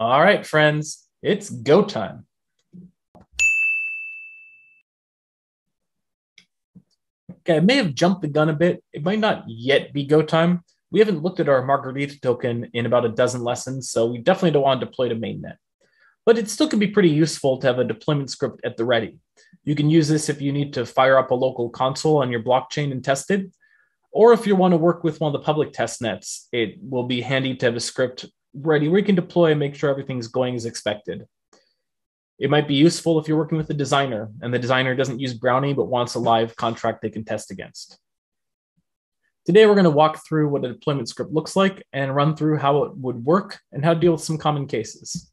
All right, friends, it's go time. Okay, I may have jumped the gun a bit. It might not yet be go time. We haven't looked at our Margarita token in about a dozen lessons, so we definitely don't want to deploy to mainnet. But it still can be pretty useful to have a deployment script at the ready. You can use this if you need to fire up a local console on your blockchain and test it, or if you want to work with one of the public test nets, it will be handy to have a script ready where you can deploy and make sure everything's going as expected. It might be useful if you're working with a designer and the designer doesn't use Brownie but wants a live contract they can test against. Today, we're going to walk through what a deployment script looks like and run through how it would work and how to deal with some common cases.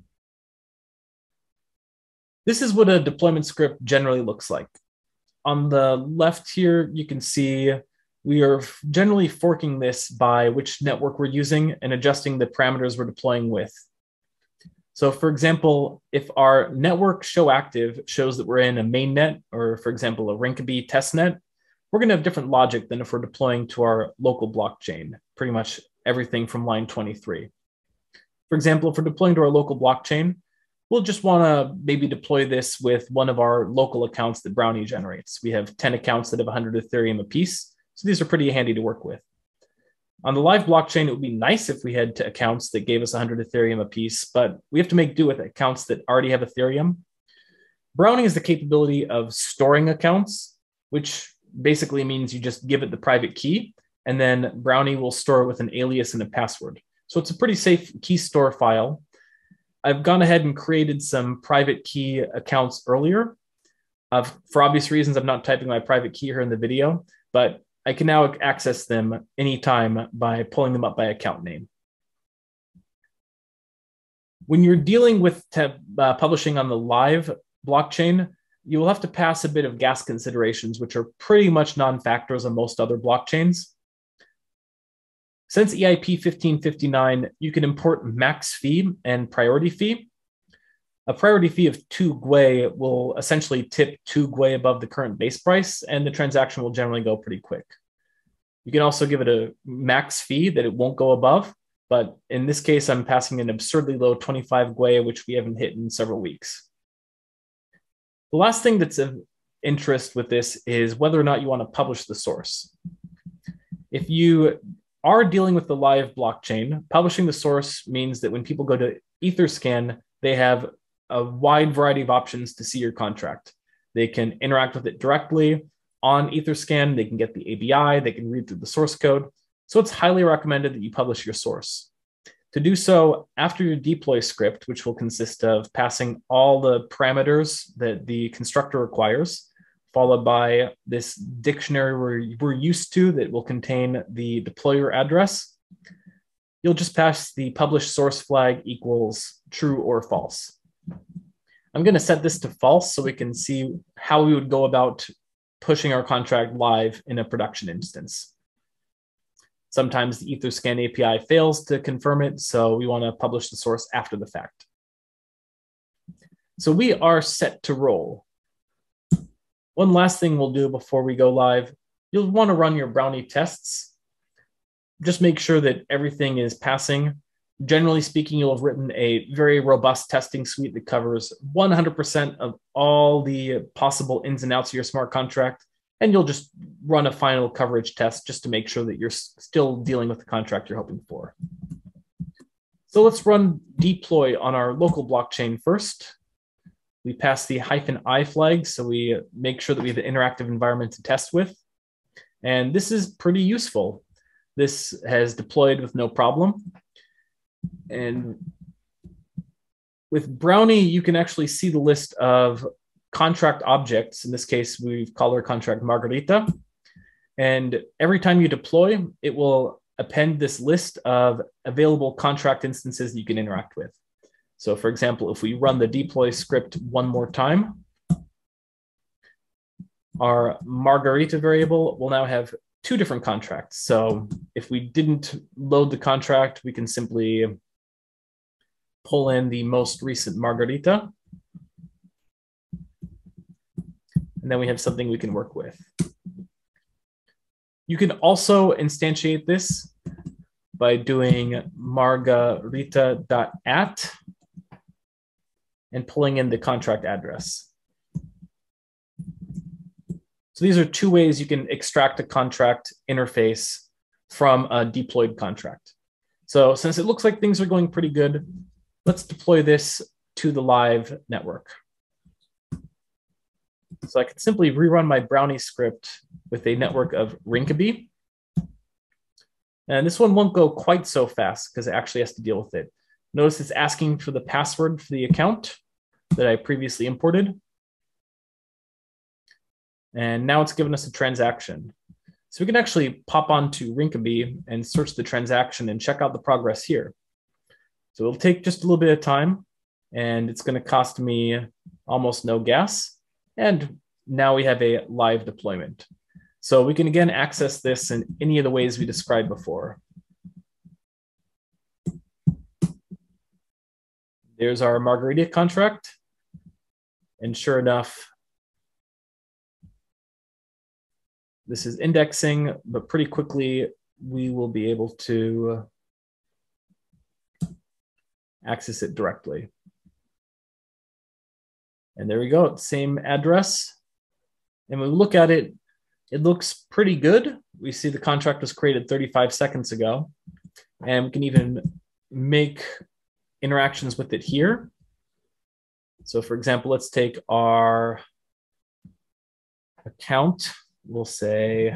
This is what a deployment script generally looks like. On the left here, you can see we are generally forking this by which network we're using and adjusting the parameters we're deploying with. So for example, if our network show active shows that we're in a mainnet, or for example, a Rinkeby testnet, we're going to have different logic than if we're deploying to our local blockchain, pretty much everything from line 23. For example, if we're deploying to our local blockchain, we'll just want to maybe deploy this with one of our local accounts that Brownie generates. We have 10 accounts that have 100 Ethereum apiece, so these are pretty handy to work with. On the live blockchain, it would be nice if we had accounts that gave us 100 Ethereum apiece, but we have to make do with accounts that already have Ethereum. Brownie has the capability of storing accounts, which basically means you just give it the private key, and then Brownie will store it with an alias and a password. So it's a pretty safe keystore file. I've gone ahead and created some private key accounts earlier. For obvious reasons, I'm not typing my private key here in the video, but I can now access them anytime by pulling them up by account name. When you're dealing with publishing on the live blockchain, you will have to pass a bit of gas considerations, which are pretty much non-factors on most other blockchains. Since EIP 1559, you can import max fee and priority fee. A priority fee of 2 Gwei will essentially tip 2 Gwei above the current base price, and the transaction will generally go pretty quick. You can also give it a max fee that it won't go above, but in this case, I'm passing an absurdly low 25 Gwei, which we haven't hit in several weeks. The last thing that's of interest with this is whether or not you want to publish the source. If you are dealing with the live blockchain, publishing the source means that when people go to Etherscan, they have a wide variety of options to see your contract. They can interact with it directly on Etherscan, they can get the ABI, they can read through the source code. So it's highly recommended that you publish your source. To do so, after your deploy script, which will consist of passing all the parameters that the constructor requires, followed by this dictionary we're used to that will contain the deployer address, you'll just pass the publish source flag equals true or false. I'm going to set this to false so we can see how we would go about pushing our contract live in a production instance. Sometimes the Etherscan API fails to confirm it, so we want to publish the source after the fact. So we are set to roll. One last thing we'll do before we go live, you'll want to run your Brownie tests. Just make sure that everything is passing. Generally speaking, you'll have written a very robust testing suite that covers 100% of all the possible ins and outs of your smart contract, and you'll just run a final coverage test just to make sure that you're still dealing with the contract you're hoping for. So let's run deploy on our local blockchain first. We pass the -i flag, so we make sure that we have an interactive environment to test with. And this is pretty useful. This has deployed with no problem. And with Brownie, you can actually see the list of contract objects. In this case, we've called our contract Margarita. And every time you deploy, it will append this list of available contract instances that you can interact with. So for example, if we run the deploy script one more time, our Margarita variable will now have 2 different contracts. So if we didn't load the contract, we can simply pull in the most recent Margarita. And then we have something we can work with. You can also instantiate this by doing margarita.at and pulling in the contract address. So these are two ways you can extract a contract interface from a deployed contract. So since it looks like things are going pretty good, let's deploy this to the live network. So I can simply rerun my Brownie script with a network of Rinkeby. And this one won't go quite so fast because it actually has to deal with it. Notice it's asking for the password for the account that I previously imported. And now it's given us a transaction. So we can actually pop onto Rinkeby and search the transaction and check out the progress here. So it'll take just a little bit of time, and it's going to cost me almost no gas. And now we have a live deployment. So we can again access this in any of the ways we described before. There's our Margarita contract. And sure enough, this is indexing, but pretty quickly we will be able to access it directly. And there we go, same address. And when we look at it, it looks pretty good. We see the contract was created 35 seconds ago, and we can even make interactions with it here. So for example, let's take our account. We'll say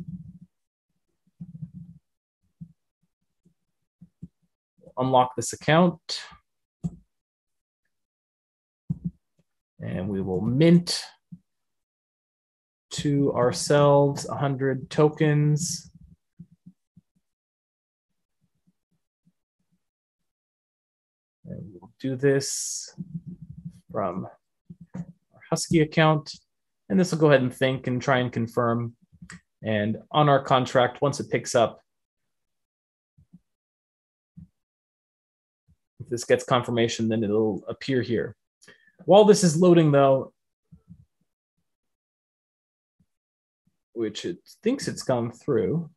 unlock this account, and we will mint to ourselves 100 tokens. And we'll do this from our Husky account. And this will go ahead and think and try and confirm. And on our contract, once it picks up, if this gets confirmation, then it'll appear here. While this is loading though, which it thinks it's gone through,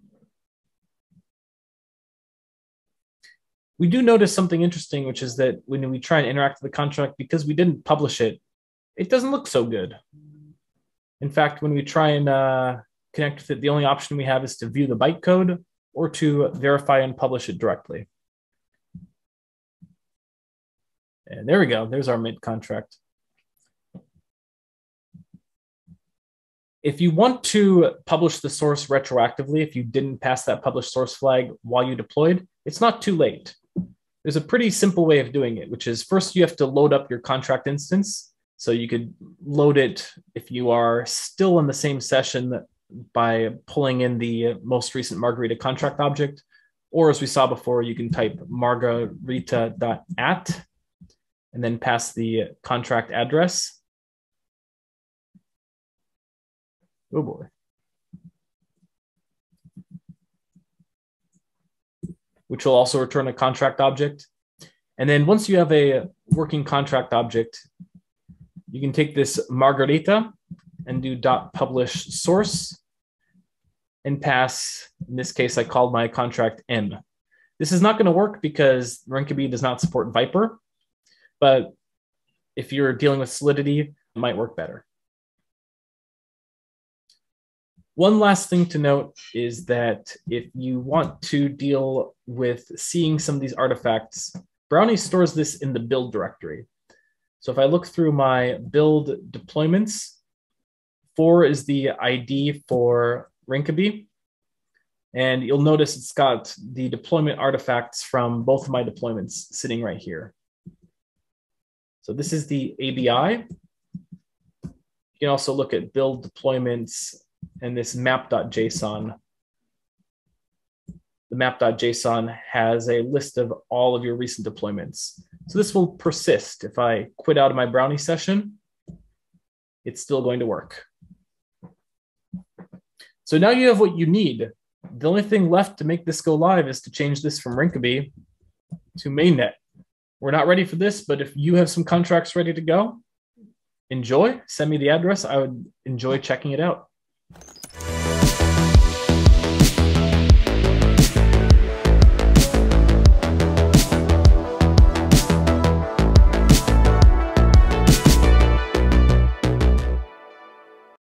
we do notice something interesting, which is that when we try and interact with the contract, because we didn't publish it, it doesn't look so good. In fact, when we try and connect with it, the only option we have is to view the bytecode or to verify and publish it directly. And there we go. There's our mint contract. If you want to publish the source retroactively, if you didn't pass that publish source flag while you deployed, it's not too late. There's a pretty simple way of doing it, which is first you have to load up your contract instance. So you could load it if you are still in the same session by pulling in the most recent Margarita contract object, or as we saw before, you can type margarita.at and then pass the contract address. Oh boy. Which will also return a contract object. And then once you have a working contract object, you can take this Margarita and do .publish source and pass, in this case, I called my contract M. This is not going to work because Rinkeby does not support Viper, but if you're dealing with Solidity, it might work better. One last thing to note is that if you want to deal with seeing some of these artifacts, Brownie stores this in the build directory. So if I look through my build deployments, 4 is the ID for Rinkeby. And you'll notice it's got the deployment artifacts from both of my deployments sitting right here. So this is the ABI. You can also look at build deployments and this map.json. The map.json has a list of all of your recent deployments. So this will persist. If I quit out of my Brownie session, it's still going to work. So now you have what you need. The only thing left to make this go live is to change this from Rinkeby to mainnet. We're not ready for this, but if you have some contracts ready to go, enjoy. Send me the address. I would enjoy checking it out.